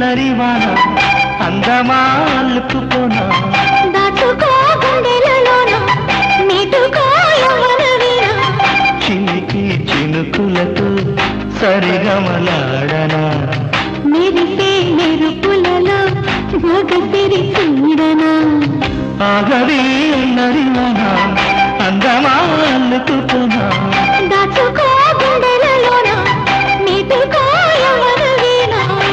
అల్లరివాన అందమా అల్లుకుపోనా దాచుకో గుండెలలోన నీటుకో యవ్వనవీణ చిలికి చినుకులతో సరిగమలాడనా మెరిసే మెరుపులలో మగసిరి చూడనా ఆగది అల్లరివాన అందమా అల్లుకుపోనా దాచుకో గుండెలలోన నీటుకో యవ్వనవీణ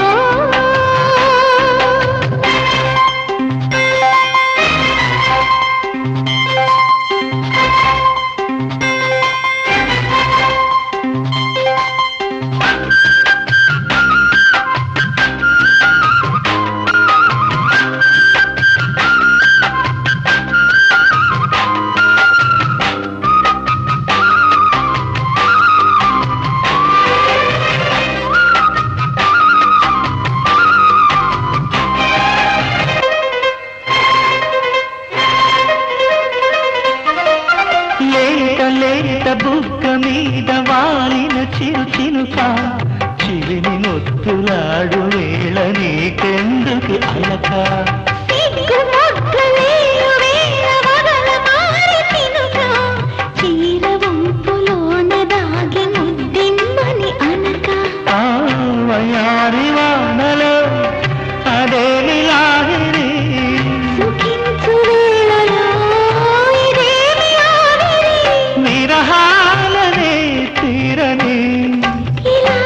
లేత బుగ్గ మీద వాలిన చిరుచినుక చిలిని నొత్తులాడు వేళ నీకెందుకు అలక సిగ్గు మొగ్గలేరు వేళ వగల మారి తినుక చీర వంపులోన దాగి ముద్దిమ్మని అనక ఆ వయారి వానలో అదేమి లాగిరి సుఖించు వేళలో ఇదేమి ఆవిరి విరహాలనే తీరని ఇలా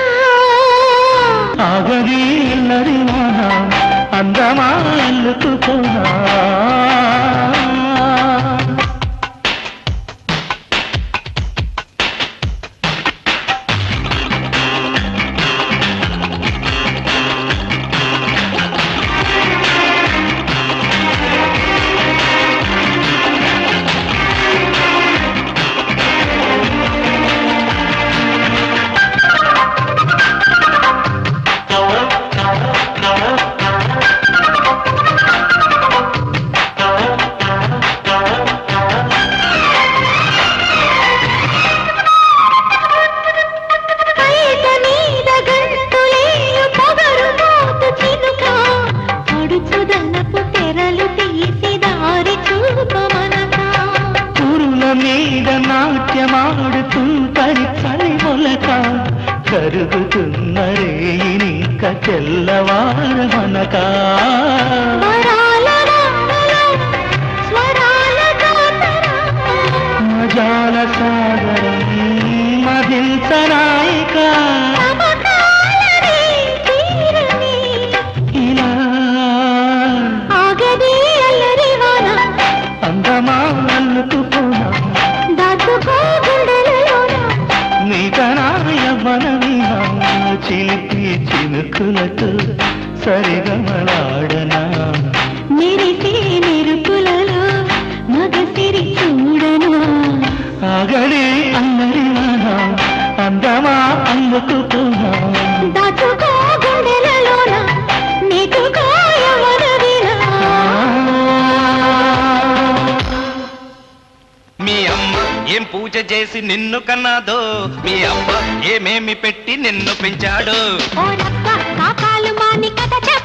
ఆగది అల్లరివాన అందమా అల్లుకుపోనా పైట మీద గంతులేయు పొగరు మోతు చినుక పడుచుదనపు తెరలు తీసి దారి చూపమనక పురుల మీద నాట్యమాడుతుంటరి చలి మొలక కరుగుతున్న రేయినింక తెల్లవారమనక వరాల రామలో స్వరాల జాతర మజాల సాగరం మదించనాయిక సమకాలనే తీరని ఇలా ఆగది అల్లరివాన అందమా అల్లుకుపోనా దాచుకో గుండెలలోన నీకనా యవ్వనవీన చిలిపి చినుకులతో సరిగమలాడనా మెరిసే మెరుపులలో మగసిరి చూడనా ఆగడి అల్లరివాన అందమా అల్లుకుపోనా దాచుకో గుండెలలోన నీటుకో యవ్వనవీణ మీ అమ్మ ఏం పూజ చేసి నిన్ను కన్నాదో మీ అమ్మ ఏమేమి పెట్టి నిన్ను పెంచాడు ఓ రప్ప కాకాలు మాని కథ